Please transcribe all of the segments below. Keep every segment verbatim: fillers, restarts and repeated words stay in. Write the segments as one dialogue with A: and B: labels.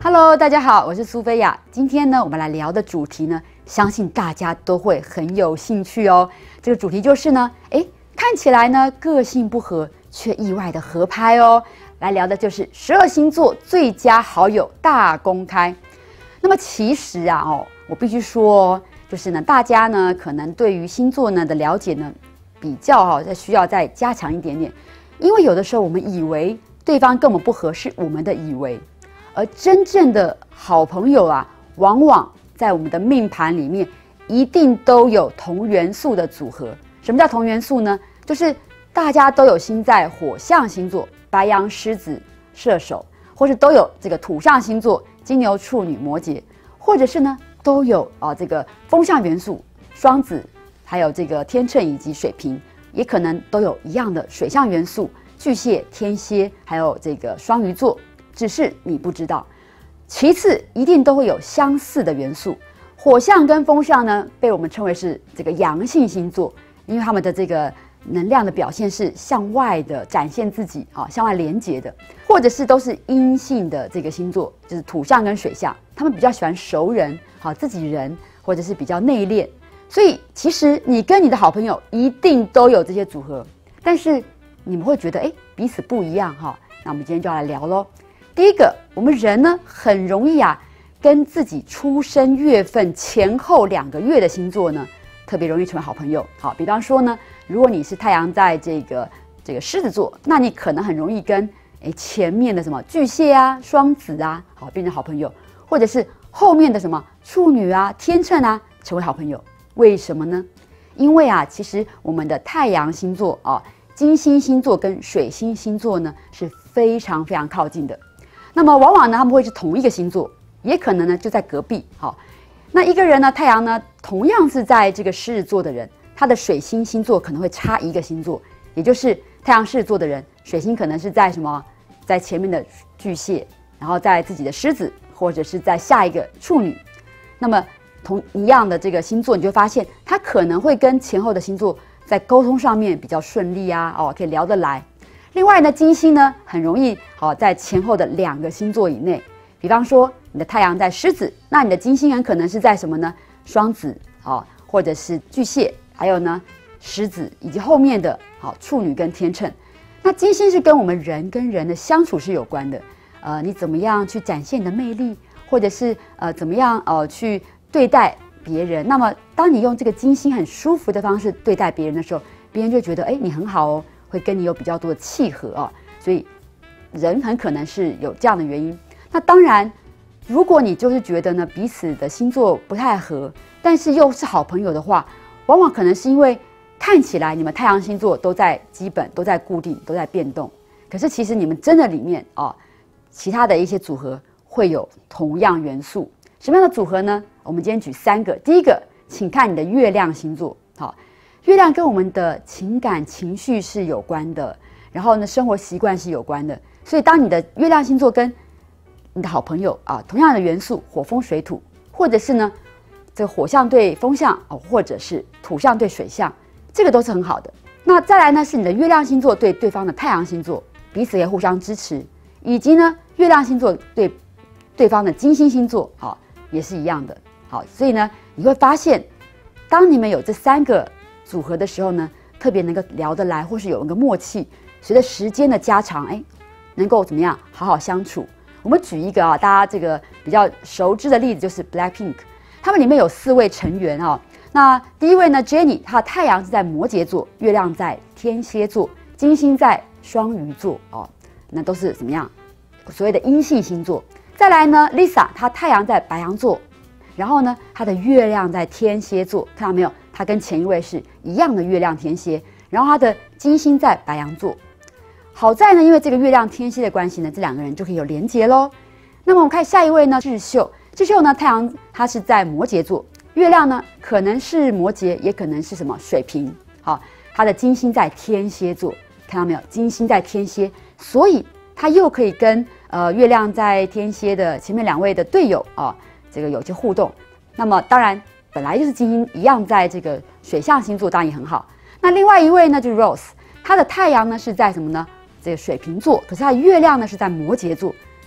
A: Hello， 大家好，我是苏菲亚。今天呢，我们来聊的主题呢，相信大家都会很有兴趣哦。这个主题就是呢，哎，看起来呢个性不合，却意外的合拍哦。来聊的就是十二星座最佳好友大公开。那么其实啊，哦，我必须说哦，就是呢，大家呢可能对于星座呢的了解呢，比较哈、哦，需要再加强一点点。因为有的时候我们以为对方跟我们不合，是我们的以为。而真正的好朋友啊，往往在我们的命盘里面一定都有同元素的组合。什么叫同元素呢？就是大家都有星在火象星座，白羊、狮子、射手，或是都有这个土象星座，金牛、处女、摩羯，或者是呢都有啊这个风象元素，双子，还有这个天秤以及水瓶，也可能都有一样的水象元素，巨蟹、天蝎，还有这个双鱼座。只是你不知道。其次，一定都会有相似的元素。火象跟风象呢，被我们称为是这个阳性星座，因为他们的这个能量的表现是向外的展现自己啊，向外连接的，或者是都是阴性的这个星座，就是土象跟水象，他们比较喜欢熟人，好自己人，或者是比较内敛。所以，其实你跟你的好朋友一定都有这些组合，但是你们会觉得哎彼此不一样哈。那我们今天就要来聊喽。第一个，我们人呢很容易啊，跟自己出生月份前后两个月的星座呢，特别容易成为好朋友。好，比方说呢，如果你是太阳在这个这个狮子座，那你可能很容易跟诶前面的什么巨蟹啊、双子啊，好变成好朋友，或者是后面的什么处女啊、天秤啊成为好朋友。为什么呢？因为啊，其实我们的太阳星座啊、金星星座跟水星星座呢是非常非常靠近的。那么往往呢，他们会是同一个星座，也可能呢就在隔壁。好，那一个人呢，太阳呢同样是在这个狮子座的人，他的水星星座可能会差一个星座，也就是太阳狮子座的人，水星可能是在什么，在前面的巨蟹，然后在自己的狮子，或者是在下一个处女。那么同一样的这个星座，你就会发现他可能会跟前后的星座在沟通上面比较顺利啊，哦，可以聊得来。另外呢，金星呢很容易好在前后的两个星座以内，比方说你的太阳在狮子，那你的金星很可能是在什么呢？双子啊，或者是巨蟹，还有呢狮子以及后面的好处女跟天秤。那金星是跟我们人跟人的相处是有关的，呃，你怎么样去展现你的魅力，或者是呃怎么样呃去对待别人。那么当你用这个金星很舒服的方式对待别人的时候，别人就觉得哎你很好哦。会跟你有比较多的契合啊，所以人很可能是有这样的原因。那当然，如果你就是觉得呢彼此的星座不太合，但是又是好朋友的话，往往可能是因为看起来你们太阳星座都在基本、都在固定、都在变动，可是其实你们真的里面啊，其他的一些组合会有同样元素。什么样的组合呢？我们今天举三个。第一个，请看你的月亮星座，好。月亮跟我们的情感情绪是有关的，然后呢，生活习惯是有关的。所以，当你的月亮星座跟你的好朋友啊，同样的元素，火、风、水、土，或者是呢，这个火象对风象哦，或者是土象对水象，这个都是很好的。那再来呢，是你的月亮星座对对方的太阳星座，彼此也互相支持，以及呢，月亮星座对对方的金星星座，好，也是一样的。好，所以呢，你会发现，当你们有这三个组合的时候呢，特别能够聊得来，或是有一个默契，随着时间的加长，哎，能够怎么样好好相处。我们举一个啊，大家这个比较熟知的例子，就是 Blackpink， 他们里面有四位成员啊。那第一位呢 ，Jennie， 她的太阳是在摩羯座，月亮在天蝎座，金星在双鱼座哦，那都是怎么样所谓的阴性星座。再来呢 ，Lisa， 她太阳在白羊座，然后呢，她的月亮在天蝎座，看到没有？他跟前一位是一样的月亮天蝎，然后他的金星在白羊座。好在呢，因为这个月亮天蝎的关系呢，这两个人就可以有连结咯。那么我们看下一位呢，智秀。智秀呢，太阳他是在摩羯座，月亮呢可能是摩羯，也可能是什么水瓶。好，他的金星在天蝎座，看到没有？金星在天蝎，所以他又可以跟呃月亮在天蝎的前面两位的队友啊，这个有些互动。那么当然。本来就是金星一样，在这个水象星座当然也很好。那另外一位呢，就是 Rose， 她的太阳呢是在什么呢？这个水瓶座，可是她的月亮呢是在摩羯座，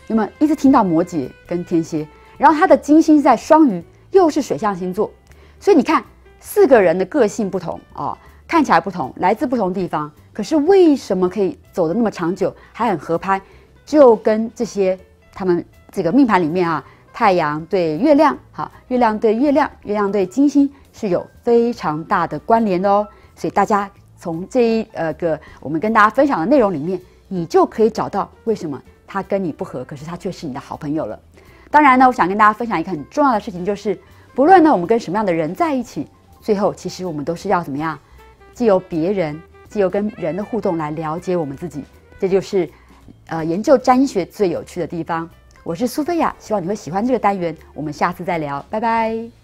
A: 有没有一直听到摩羯跟天蝎？然后他的金星在双鱼，又是水象星座，所以你看四个人的个性不同啊、哦，看起来不同，来自不同地方，可是为什么可以走得那么长久，还很合拍？就跟这些他们这个命盘里面啊，太阳对月亮，好，月亮对月亮，月亮对金星是有非常大的关联的哦。所以大家从这一呃个我们跟大家分享的内容里面，你就可以找到为什么他跟你不合，可是他却是你的好朋友了。当然呢，我想跟大家分享一个很重要的事情，就是不论呢我们跟什么样的人在一起，最后其实我们都是要怎么样，藉由别人，藉由跟人的互动来了解我们自己，这就是呃研究占星学最有趣的地方。我是苏菲亚，希望你会喜欢这个单元，我们下次再聊，拜拜。